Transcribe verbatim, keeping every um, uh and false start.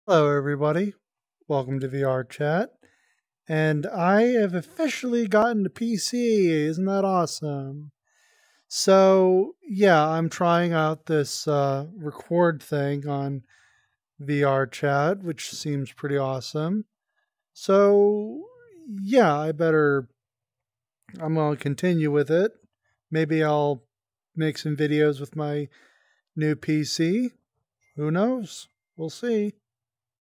Hello, everybody. Welcome to VRChat. And I have officially gotten a P C. Isn't that awesome? So, yeah, I'm trying out this uh, record thing on VRChat, which seems pretty awesome. So, yeah, I better, I'm going to continue with it. Maybe I'll make some videos with my new P C. Who knows? We'll see.